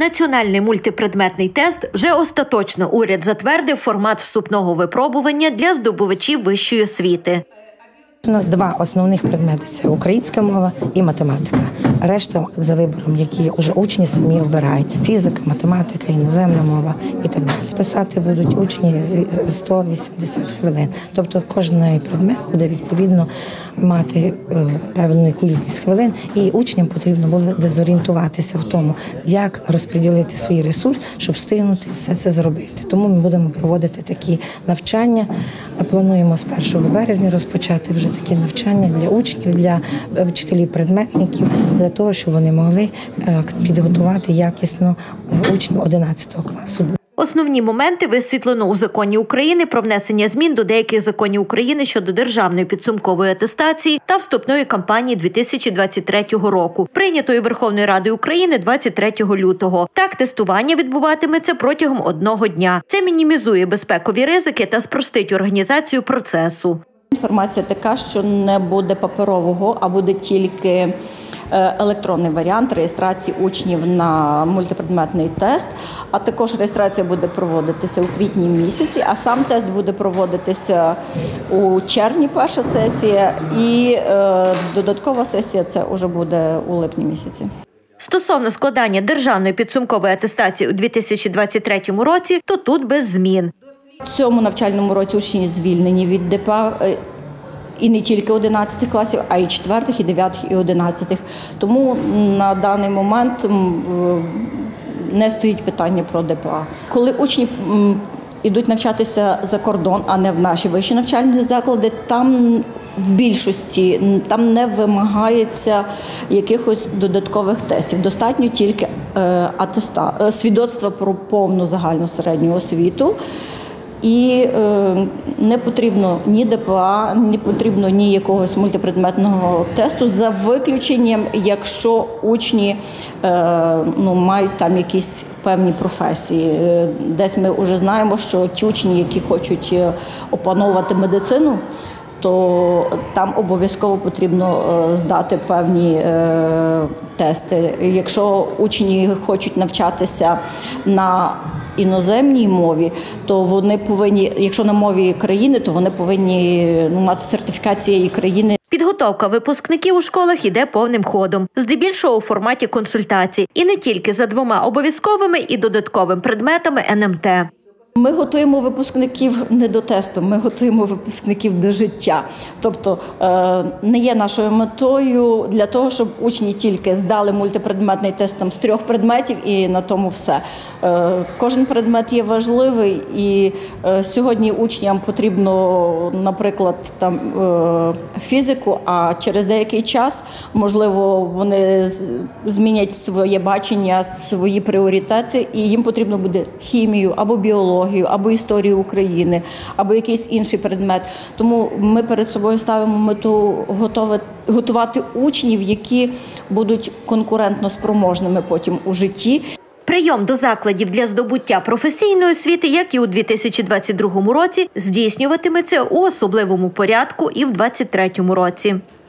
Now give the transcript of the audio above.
Національний мультипредметний тест вже остаточно уряд затвердив формат вступного випробування для здобувачів вищої освіти. Два основних предмети – це українська мова і математика. Решта за вибором, які вже учні самі обирають. Фізика, математика, іноземна мова і так далі. Писати будуть учні 180 хвилин. Тобто кожен предмет буде відповідно мати певну кількість хвилин, і учням потрібно буде зорієнтуватися в тому, як розподілити свій ресурс, щоб встигнути все це зробити. Тому ми будемо проводити такі навчання. Плануємо з 1 березня розпочати вже такі навчання для учнів, для вчителів-предметників, для того, щоб вони могли підготувати якісно учнів 11 класу. Основні моменти висвітлено у Законі України про внесення змін до деяких законів України щодо державної підсумкової атестації та вступної кампанії 2023 року, прийнятої Верховною Радою України 23 лютого. Так, тестування відбуватиметься протягом 1 дня. Це мінімізує безпекові ризики та спростить організацію процесу. Інформація така, що не буде паперового, а буде тільки електронний варіант реєстрації учнів на мультипредметний тест, а також реєстрація буде проводитися у квітні місяці, а сам тест буде проводитися у червні, перша сесія, і додаткова сесія це вже буде у липні місяці. Стосовно складання державної підсумкової атестації у 2023 році, то тут без змін. В цьому навчальному році учні звільнені від ДПА, і не тільки 11 класів, а й 4, і 9, і 11. Тому на даний момент не стоїть питання про ДПА. Коли учні йдуть навчатися за кордон, а не в наші вищі навчальні заклади, там в більшості там не вимагається якихось додаткових тестів. Достатньо тільки свідоцтва про повну загальну середню освіту. І не потрібно ні ДПА, не потрібно ні якогось мультипредметного тесту, за виключенням, якщо учні мають там якісь певні професії. Десь ми вже знаємо, що ті учні, які хочуть опановувати медицину, то там обов'язково потрібно здати певні тести. Якщо учні хочуть навчатися на іноземній мові, то вони повинні, якщо на мові країни, то вони повинні мати сертифікат цієї країни. Підготовка випускників у школах іде повним ходом, здебільшого у форматі консультацій. І не тільки за 2 обов'язковими і додатковими предметами НМТ. Ми готуємо випускників не до тесту, ми готуємо випускників до життя. Тобто не є нашою метою для того, щоб учні тільки здали мультипредметний тест з 3 предметів і на тому все. Кожен предмет є важливий, і сьогодні учням потрібно, наприклад, фізику, а через деякий час, можливо, вони змінять своє бачення, свої пріоритети, і їм потрібно буде хімію або біологію, або історію України, або якийсь інший предмет. Тому ми перед собою ставимо мету готувати учнів, які будуть конкурентно спроможними потім у житті. Прийом до закладів для здобуття професійної освіти, як і у 2022 році, здійснюватиметься у особливому порядку і в 2023 році.